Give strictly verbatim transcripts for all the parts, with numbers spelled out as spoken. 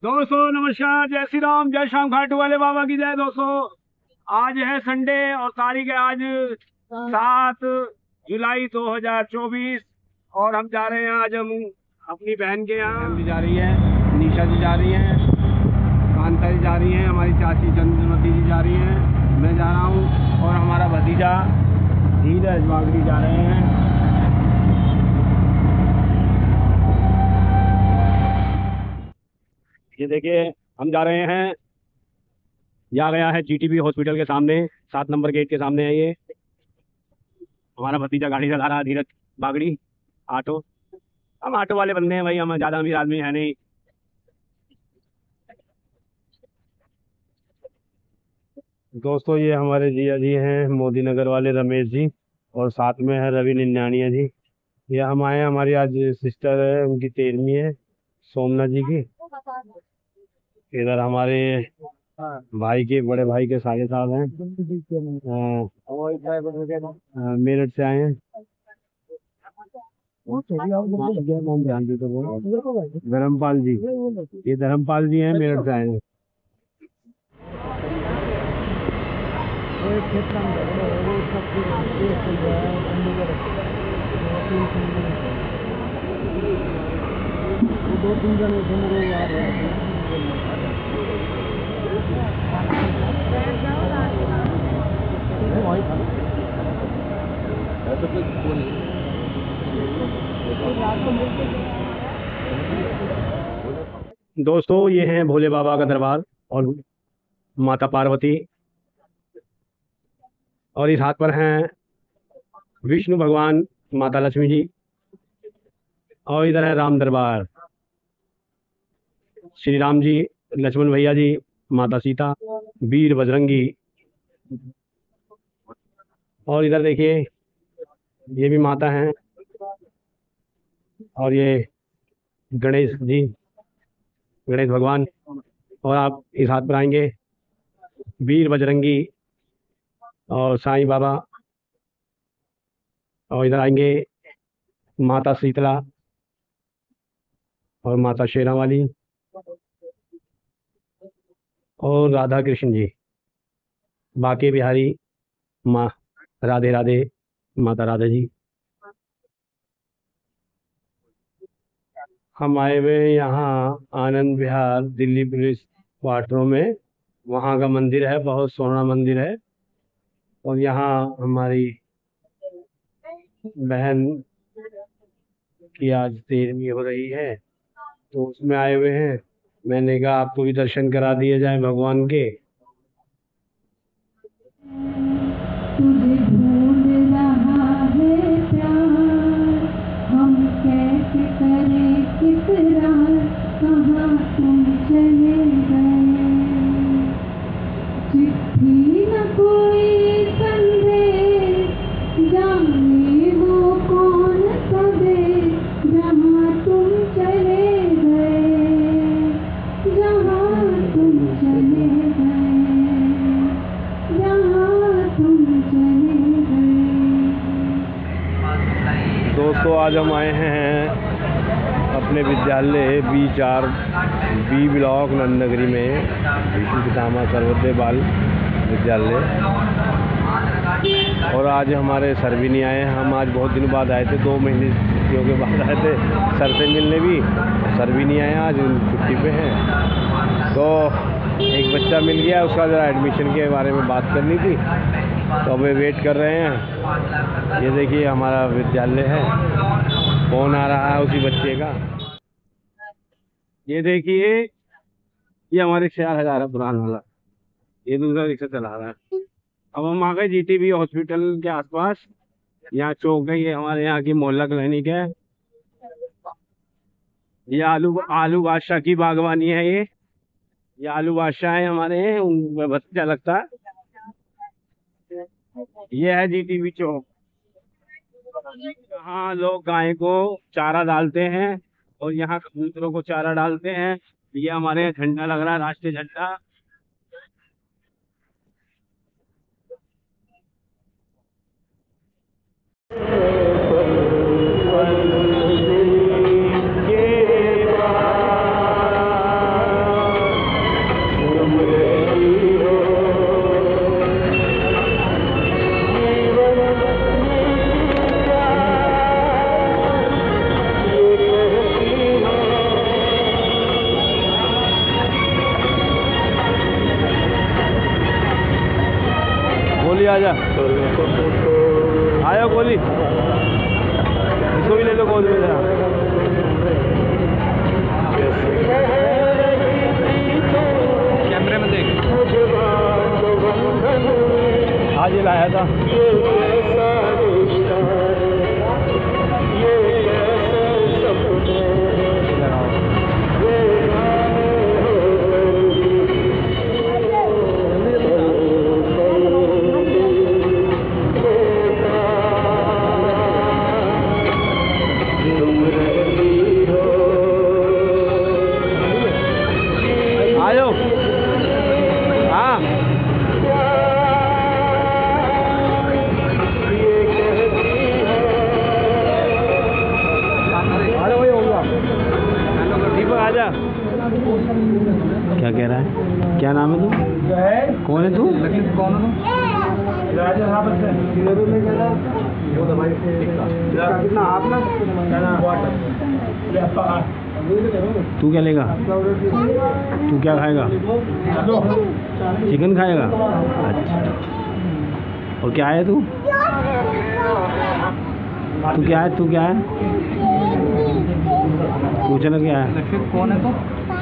दोस्तों नमस्कार, जय श्री राम, जय शाम खाटू वाले बाबा की जय। दोस्तों आज है संडे और तारीख है आज सात जुलाई दो हजार चौबीस और हम जा रहे हैं आज हम अपनी बहन के यहाँ। हम भी जा रही है, निशा जी जा रही हैं, कांता जी जा रही हैं, हमारी चाची चंद्रमती जी जा रही हैं, मैं जा रहा हूँ और हमारा भतीजा धीरज बागड़ी जा रहे हैं। ये देखिए हम जा रहे हैं, ये आ गया है जीटीबी हॉस्पिटल के सामने, सात नंबर गेट के सामने है। ये हमारा भतीजा गाड़ी चला रहा है, धीरज बागड़ी ऑटो। हम ऑटो वाले बंदे हैं भाई, हम ज़्यादा अमीर आदमी है नहीं। दोस्तों ये हमारे जिया जी हैं, मोदी नगर वाले रमेश जी, और साथ में है रवि निन्यानिया जी। ये हम आए, हमारी आज सिस्टर है, उनकी तेरहवीं है सोमनाथ जी की। इधर हमारे भाई के बड़े भाई के सागे साहब हैं, मेरठ से आए हैं। धर्मपाल जी, ये धर्मपाल जी हैं, मेरठ से आए हैं। दो तीन जन दोस्तों ये हैं भोले बाबा का दरबार और माता पार्वती, और इस हाथ पर हैं विष्णु भगवान, माता लक्ष्मी जी, और इधर है राम दरबार, श्री राम जी, लक्ष्मण भैया जी, माता सीता, वीर बजरंगी। और इधर देखिए ये भी माता हैं, और ये गणेश जी, गणेश भगवान। और आप इस हाथ पर आएंगे वीर बजरंगी और साईं बाबा, और इधर आएंगे माता शीतला और माता शेरा वाली और राधा कृष्ण जी, बाके बिहारी माँ राधे राधे, माता राधा जी। हम आए हुए यहाँ आनंद विहार दिल्ली पुलिस क्वार्टरों में, वहाँ का मंदिर है, बहुत सोना मंदिर है। और यहाँ हमारी बहन की आज तेरहवीं हो रही है, तो उसमें आए हुए हैं। मैंने कहा आपको भी दर्शन करा दिए जाए भगवान के। तुझे ढूंढ रहा है प्यार, हम कैसे करें इकरार, कहाँ तुम चले गए, चिट्ठी न कोई संदेश, जाने वो कौन सा देश, जहाँ तुम चले गए, जहाँ तुम चले गए, जहाँ तुम चले गए। दोस्तों आज हम आए हैं अपने विद्यालय बी चार बी ब्लॉक नंदनगरी में, विष्णु पितामह सर्वोदय बाल विद्यालय। और आज हमारे सर भी नहीं आए, हम आज बहुत दिनों बाद आए थे, दो महीने छुट्टियों के बाद आए थे सर से मिलने भी। सर भी नहीं आए, आज छुट्टी पे हैं। तो एक बच्चा मिल गया, उसका ज़रा एडमिशन के बारे में बात करनी थी, तो अभी वेट कर रहे हैं। ये देखिए हमारा विद्यालय है, फोन आ रहा है उसी बच्चे का। ये देखिए ये हमारे चार हजार है पुराना वाला, ये दूसरा रिक्शा चला रहा है। अब हम आ गए जीटीबी हॉस्पिटल के आसपास, यहाँ चौक है, ये हमारे यहाँ की मोहल्ला क्लिनिक है। ये आलू आलू बादशाह की बागवानी है, ये ये आलू बादशाह है हमारे हैं, उनमें बच्चा लगता है। ये है जीटीबी चौक, यहाँ लोग गाय को चारा डालते हैं और यहाँ कबूतरों को चारा डालते हैं। ये हमारे यहाँ झंडा लग रहा है, राष्ट्रीय झंडा। आजा आया गोली, इसको भी ले लो गोद में जरा। कैमरे में देख, आज ये लाया था। आयो हाँ अरे वही होगा। दीपक आजा। क्या कह रहा है? क्या नाम है तू? कौन है तू? कौन है तू? क्या लेगा? तू क्या खाएगा? चिकन खाएगा? अच्छा। और क्या है तू? तू क्या है? तू क्या है? पूछना क्या है? कौन है तू?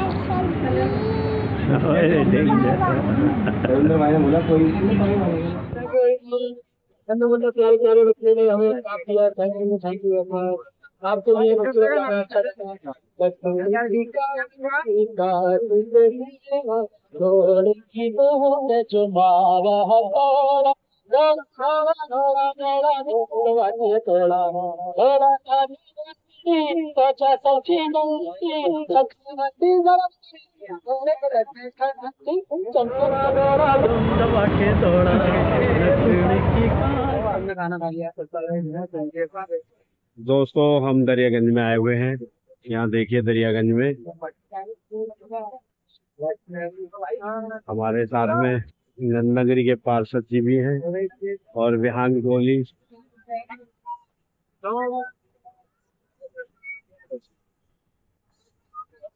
बोला कोई प्यारे प्यारे बच्चे ने हमें काम किया। थैंक यू थैंक यू आपके लिए दोस्तों हम दरियागंज में आए हुए हैं। यहाँ देखिए दरियागंज में हमारे साथ में नंदनगिरी के पार्षद जी भी हैं और विहान कोहली।